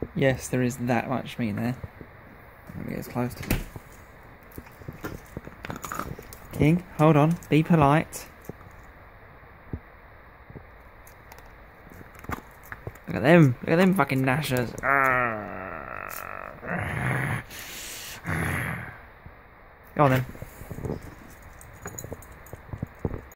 Yes, there is that much meat there. Let me get as close to it. King, hold on. Be polite. Look at them. Look at them fucking gnashers. Go on then.